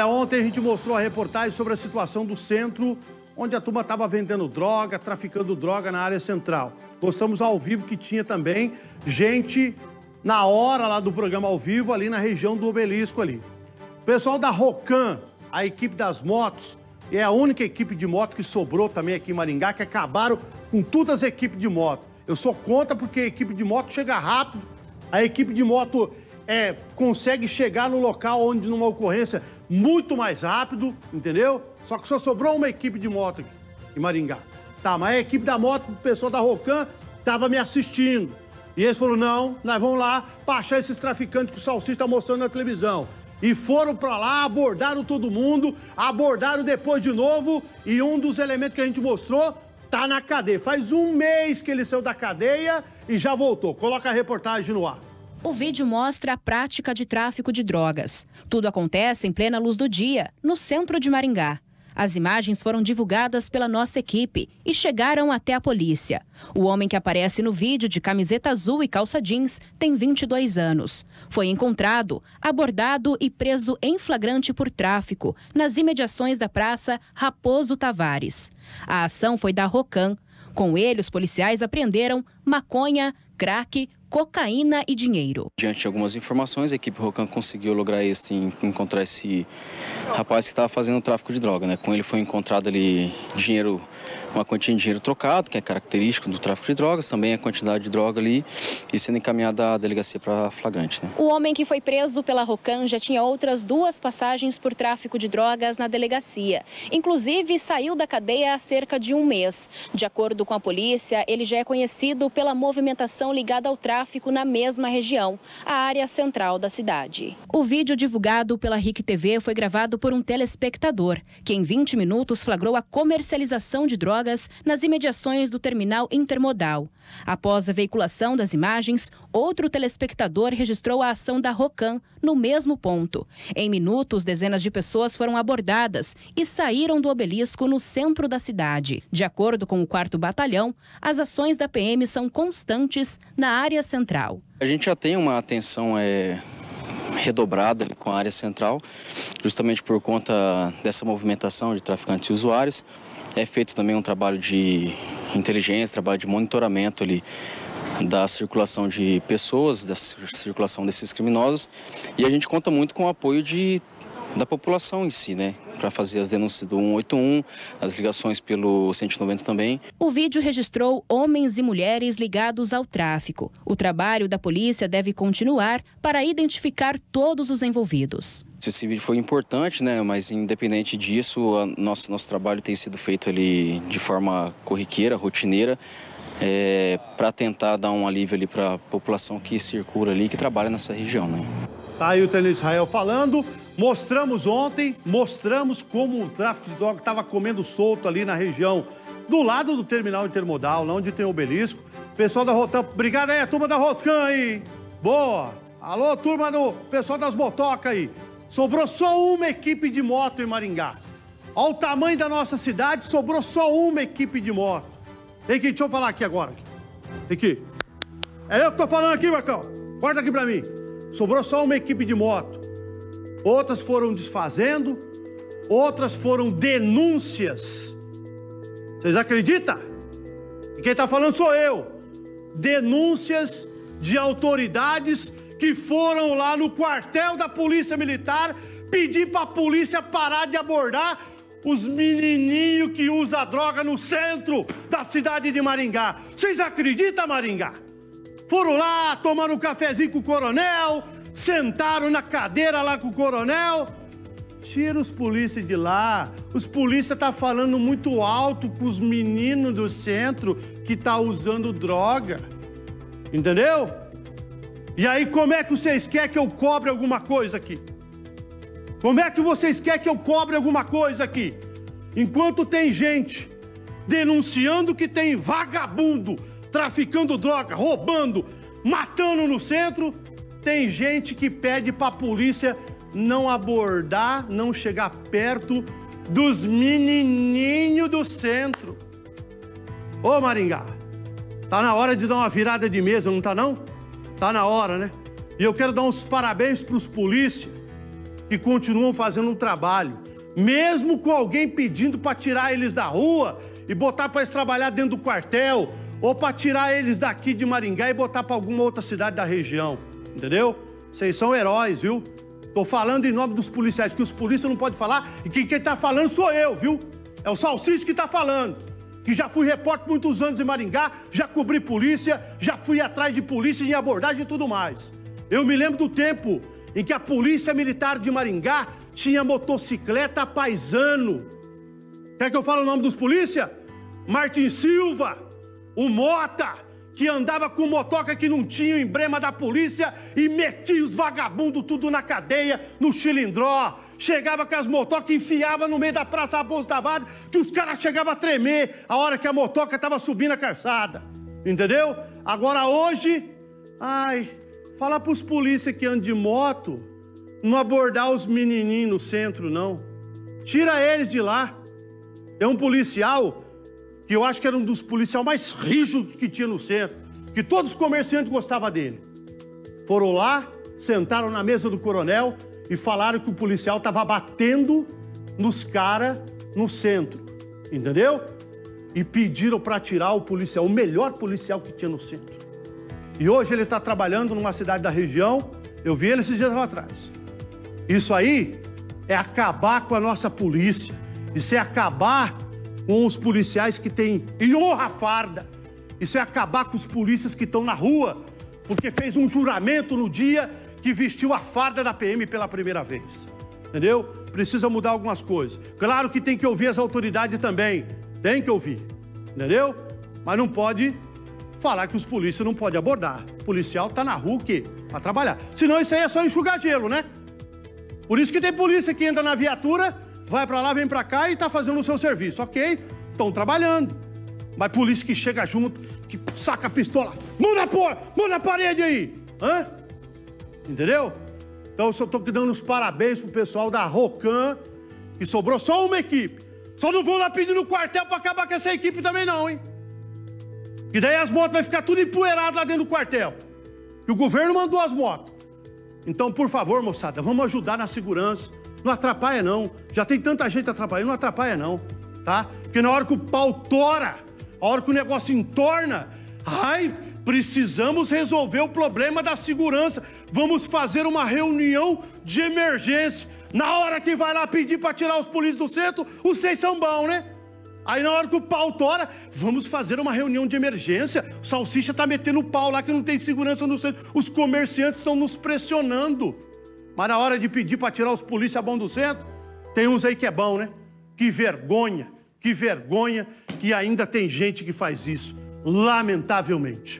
Ontem a gente mostrou a reportagem sobre a situação do centro, onde a turma estava vendendo droga, traficando droga na área central. Mostramos ao vivo que tinha também gente na hora lá do programa ao vivo, ali na região do Obelisco ali. O pessoal da Rocan, a equipe das motos, é a única equipe de moto que sobrou também aqui em Maringá, que acabaram com todas as equipes de moto. Eu sou contra porque a equipe de moto chega rápido, a equipe de moto consegue chegar no local onde numa ocorrência muito mais rápido, entendeu? Só que só sobrou uma equipe de moto aqui em Maringá. Tá, mas a equipe da moto, o pessoal da Rocan, tava me assistindo. E eles falaram, não, nós vamos lá pra achar esses traficantes que o Salsicha tá mostrando na televisão. E foram pra lá, abordaram todo mundo, abordaram depois de novo, e um dos elementos que a gente mostrou tá na cadeia. Faz um mês que ele saiu da cadeia e já voltou. Coloca a reportagem no ar. O vídeo mostra a prática de tráfico de drogas. Tudo acontece em plena luz do dia, no centro de Maringá. As imagens foram divulgadas pela nossa equipe e chegaram até a polícia. O homem que aparece no vídeo de camiseta azul e calça jeans tem 22 anos. Foi encontrado, abordado e preso em flagrante por tráfico nas imediações da Praça Raposo Tavares. A ação foi da Rocan. Com ele, os policiais apreenderam maconha, crack, cocaína e dinheiro. Diante de algumas informações, a equipe Rocan conseguiu lograr êxito em encontrar esse rapaz que estava fazendo tráfico de droga, né? Com ele foi encontrado ali dinheiro, uma quantia de dinheiro trocado, que é característico do tráfico de drogas, também a quantidade de droga ali e sendo encaminhada à delegacia para flagrante, né? O homem que foi preso pela Rocan já tinha outras 2 passagens por tráfico de drogas na delegacia. Inclusive, saiu da cadeia há cerca de um mês. De acordo com a polícia, ele já é conhecido pela movimentação ligada ao tráfico na mesma região, a área central da cidade. O vídeo divulgado pela RIC TV foi gravado por um telespectador, que em 20 minutos flagrou a comercialização de drogas nas imediações do terminal intermodal. Após a veiculação das imagens, outro telespectador registrou a ação da Rocan no mesmo ponto. Em minutos, dezenas de pessoas foram abordadas e saíram do obelisco no centro da cidade. De acordo com o 4º Batalhão, as ações da PM são constantes na área central. A gente já tem uma atenção redobrada ali com a área central, justamente por conta dessa movimentação de traficantes e usuários. É feito também um trabalho de inteligência, trabalho de monitoramento ali da circulação de pessoas, da circulação desses criminosos. E a gente conta muito com o apoio da população em si, né? Para fazer as denúncias do 181, as ligações pelo 190 também. O vídeo registrou homens e mulheres ligados ao tráfico. O trabalho da polícia deve continuar para identificar todos os envolvidos. Esse vídeo foi importante, né? Mas independente disso, nosso trabalho tem sido feito ali de forma corriqueira, rotineira, para tentar dar um alívio ali para a população que circula ali, que trabalha nessa região, né? Tá aí o Tenente Israel falando. Mostramos ontem, como o tráfico de droga estava comendo solto ali na região, do lado do terminal intermodal, lá onde tem o obelisco. Pessoal da Rocan, obrigado aí, a turma da Rocan aí. Boa. Alô, turma do pessoal das motocas aí. Sobrou só uma equipe de moto em Maringá. Olha o tamanho da nossa cidade, sobrou só uma equipe de moto. Tem que, deixa eu falar aqui agora. Tem que. É eu que tô falando aqui, Marcão. Corta aqui pra mim. Sobrou só uma equipe de moto. Outras foram desfazendo, outras foram denúncias. Vocês acreditam? E quem tá falando sou eu. Denúncias de autoridades que foram lá no quartel da Polícia Militar pedir pra polícia parar de abordar os menininhos que usam droga no centro da cidade de Maringá. Vocês acreditam, Maringá? Foram lá, tomaram um cafezinho com o coronel, sentaram na cadeira lá com o coronel. Tira os polícias de lá. Os polícias tá falando muito alto com os meninos do centro que tá usando droga. Entendeu? E aí, como é que vocês querem que eu cobre alguma coisa aqui? Como é que vocês querem que eu cobre alguma coisa aqui? Enquanto tem gente denunciando que tem vagabundo traficando droga, roubando, matando no centro, tem gente que pede pra polícia não abordar, não chegar perto dos menininhos do centro. Ô Maringá, tá na hora de dar uma virada de mesa, não tá não? Tá na hora, né? E eu quero dar uns parabéns pros polícias que continuam fazendo um trabalho, mesmo com alguém pedindo para tirar eles da rua e botar para eles trabalhar dentro do quartel, ou para tirar eles daqui de Maringá e botar para alguma outra cidade da região, entendeu? Vocês são heróis, viu? Tô falando em nome dos policiais, que os polícias não podem falar, e quem tá falando sou eu, viu? É o Salsicha que tá falando, que já fui repórter muitos anos em Maringá, já cobri polícia, já fui atrás de polícia em abordagem e tudo mais. Eu me lembro do tempo em que a Polícia Militar de Maringá tinha motocicleta paisano. Quer que eu fale o nome dos polícia? Martin Silva, o Mota, que andava com motoca que não tinha o emblema da polícia e metia os vagabundos tudo na cadeia, no chilindró. Chegava com as motocas e enfiava no meio da Praça Raposo Tavares, que os caras chegavam a tremer a hora que a motoca estava subindo a calçada. Entendeu? Agora hoje, falar pros polícias que andam de moto, não abordar os menininhos no centro, não. Tira eles de lá. É um policial que eu acho que era um dos policiais mais rígidos que tinha no centro, que todos os comerciantes gostavam dele. Foram lá, sentaram na mesa do coronel e falaram que o policial estava batendo nos caras no centro, entendeu? E pediram para tirar o policial, o melhor policial que tinha no centro. E hoje ele está trabalhando numa cidade da região, eu vi ele esses dias atrás. Isso aí é acabar com a nossa polícia, isso é acabar com os policiais que têm e honra a farda. Isso é acabar com os polícias que estão na rua, porque fez um juramento no dia que vestiu a farda da PM pela primeira vez. Entendeu? Precisa mudar algumas coisas. Claro que tem que ouvir as autoridades também. Tem que ouvir. Entendeu? Mas não pode falar que os polícias não podem abordar. O policial tá na rua o quê? Pra trabalhar. Senão isso aí é só enxugar gelo, né? Por isso que tem polícia que entra na viatura, vai pra lá, vem pra cá e tá fazendo o seu serviço. Ok, estão trabalhando. Mas polícia que chega junto, que saca a pistola, mão na parede aí. Hã? Entendeu? Então eu só tô dando os parabéns pro pessoal da Rocan, que sobrou só uma equipe. Só não vou lá pedir no quartel pra acabar com essa equipe também não, hein? E daí as motos vai ficar tudo empoeirado lá dentro do quartel. E o governo mandou as motos. Então, por favor, moçada, vamos ajudar na segurança. Não atrapalha, não. Já tem tanta gente atrapalhando, não atrapalha, não. Tá? Porque na hora que o pau tora, a hora que o negócio entorna, precisamos resolver o problema da segurança. Vamos fazer uma reunião de emergência. Na hora que vai lá pedir para tirar os polícias do centro, os seis são bons, né? Aí na hora que o pau tora, vamos fazer uma reunião de emergência. O Salsicha tá metendo o pau lá que não tem segurança no centro. Os comerciantes estão nos pressionando. Mas na hora de pedir para tirar os polícias bons do centro, tem uns aí que é bom, né? Que vergonha que ainda tem gente que faz isso, lamentavelmente.